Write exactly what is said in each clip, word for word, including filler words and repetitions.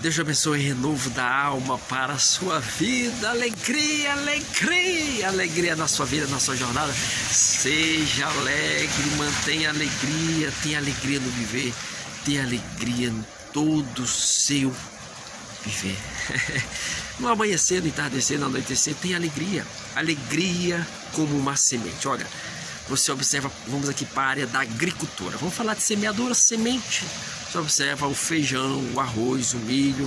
Deus abençoe renovo da alma para a sua vida. Alegria, alegria, alegria na sua vida, na sua jornada. Seja alegre, mantenha alegria, tenha alegria no viver, tenha alegria em todo o seu viver. No amanhecer, no entardecer, no anoitecer, tenha alegria. Alegria como uma semente. Olha, você observa, vamos aqui para a área da agricultura. Vamos falar de semeadura, semente. Você observa o feijão, o arroz, o milho,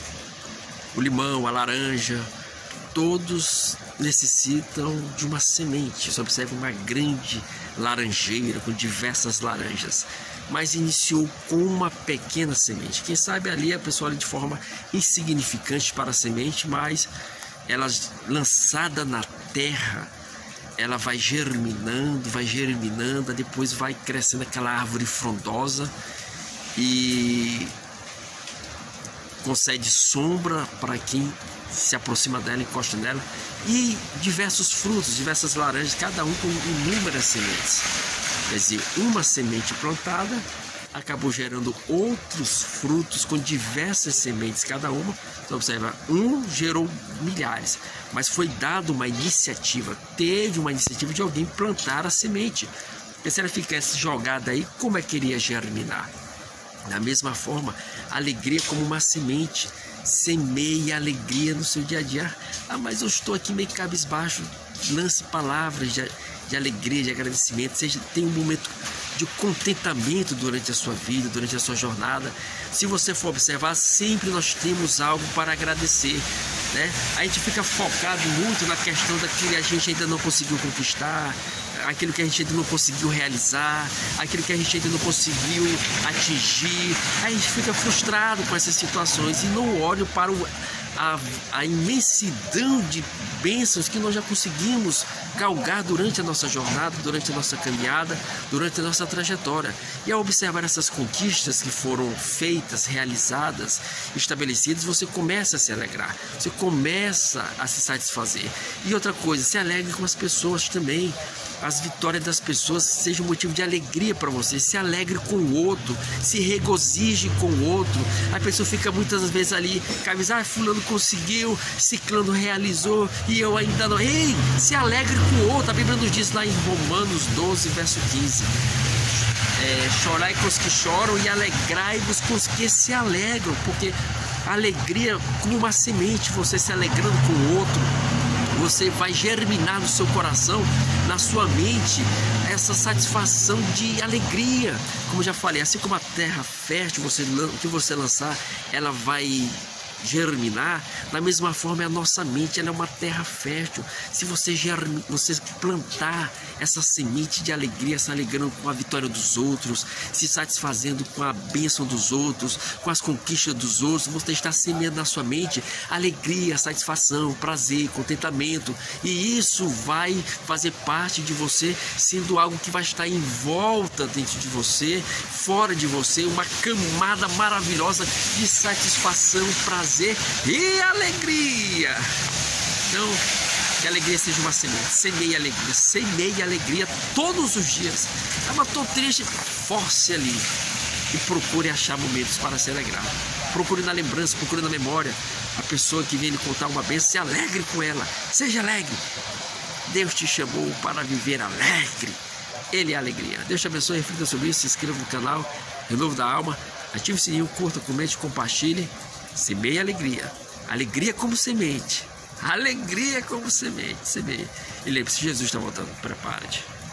o limão, a laranja. Todos necessitam de uma semente. Você observa uma grande laranjeira com diversas laranjas. Mas iniciou com uma pequena semente. Quem sabe ali a pessoa ali de forma insignificante para a semente, mas ela lançada na terra, ela vai germinando, vai germinando, depois vai crescendo aquela árvore frondosa e concede sombra para quem se aproxima dela, encosta nela, e diversos frutos, diversas laranjas, cada um com inúmeras sementes. Quer dizer, uma semente plantada acabou gerando outros frutos com diversas sementes, cada uma. Você observa, um gerou milhares, mas foi dada uma iniciativa, teve uma iniciativa de alguém plantar a semente. Porque se ela ficasse jogada aí, como é que iria germinar? Da mesma forma, alegria como uma semente. Semeie alegria no seu dia a dia. Ah, mas eu estou aqui meio cabisbaixo. Lance palavras de, de alegria, de agradecimento. Seja, tenha um momento de contentamento durante a sua vida, durante a sua jornada. Se você for observar, sempre nós temos algo para agradecer, né? A gente fica focado muito na questão daquilo que a gente ainda não conseguiu conquistar, aquilo que a gente ainda não conseguiu realizar, aquilo que a gente ainda não conseguiu atingir. A gente fica frustrado com essas situações e não olha para o, a, a imensidão de bênçãos que nós já conseguimos galgar durante a nossa jornada, durante a nossa caminhada, durante a nossa trajetória. E ao observar essas conquistas que foram feitas, realizadas, estabelecidas, você começa a se alegrar, você começa a se satisfazer. E outra coisa, se alegre com as pessoas também. As vitórias das pessoas sejam motivo de alegria para você. Se alegre com o outro, se regozije com o outro. A pessoa fica muitas vezes ali, cabeça, ah, fulano conseguiu, ciclano realizou e eu ainda não. Ei, se alegre com o outro. A Bíblia nos diz lá em Romanos doze, verso quinze. É, chorai com os que choram e alegrai-vos com os que se alegram. Porque a alegria, como uma semente, você se alegrando com o outro, você vai germinar no seu coração, na sua mente, essa satisfação de alegria. Como já falei, assim como a terra fértil, você, que você lançar, ela vai germinar. Da mesma forma, a nossa mente, ela é uma terra fértil. Se você, germi, você plantar essa semente de alegria, se alegrando com a vitória dos outros, se satisfazendo com a bênção dos outros, com as conquistas dos outros, você está semeando na sua mente alegria, satisfação, prazer, contentamento, e isso vai fazer parte de você, sendo algo que vai estar em volta dentro de você, fora de você, uma camada maravilhosa de satisfação, prazer e alegria. Então, que a alegria seja uma semente. Semeie alegria, semeie alegria todos os dias. Ah, mas estou triste, force ali e procure achar momentos para se alegrar. Procure na lembrança, procure na memória a pessoa que vem lhe contar uma bênção. Se alegre com ela, seja alegre. Deus te chamou para viver alegre. Ele é a alegria. Deus te abençoe, reflita sobre isso, se inscreva no canal Renovo da Alma, ative o sininho, curta, comente, compartilhe. Semeie alegria. Alegria como semente. Alegria como semente. Semeie. E lembre-se, Jesus está voltando. Prepare-te.